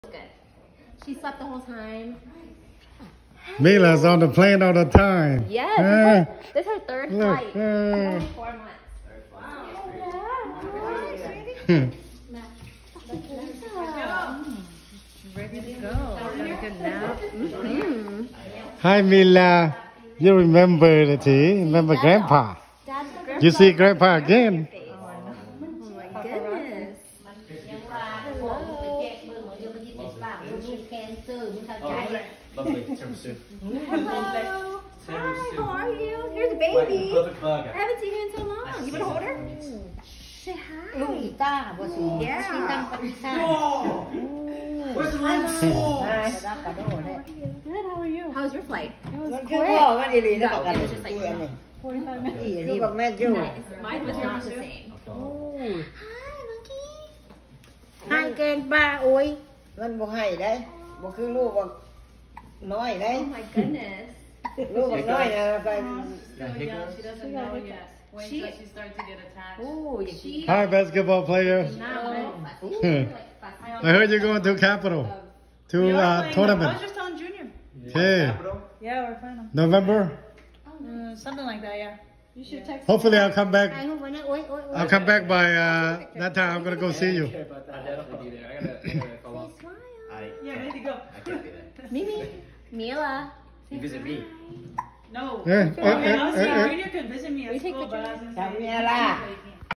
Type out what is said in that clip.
Good. She slept the whole time. Mila's on the plane all the time. Yes. This is her third flight. Look. Only 4 months. Ready to go. Had a good nap. Hi, Mila. You remember the tea? Remember Grandpa? You see Grandpa again? Oh my goodness. Lovely tiramisu. Hello. Hi, how are you? Here's a baby. Perfect burger. I haven't seen you in so long. You want to hold her? Say hi. Yeah. Where's the lunch? Good, how are you? How was your flight? It was It quick. was just like 45 minutes. nice. Mine was not the same. Hi, monkey. ให้แกงป้าโอ้ยมันบ่ให้ได้บ่คือลูกบ่น้อยได้ Oh my goodness. ลูกบ่น้อยนะไป Got hiccups? She doesn't know yet. Wait She- till she starts to get attached. Oh, she. Hi, basketball player. I heard you're going to Capital to We are playing tournament. Rogerstown Junior. Okay. Yeah, we're playing them. November. Something like that, yeah. You should text Hopefully, I'll come back. ถ่ายรูปไว้นะโอ้ยโอ้ยโอ้ย I'll come back by that time. I'm gonna go see you. I'll definitely be there. I gotta follow up. Yeah, ready to go. I can't be there. Mimi. Mila. You visit me. No. Yeah, Okay, Junior can visit me at We take school, but pictures. I was gonna จำ say, เมียล่ะ like,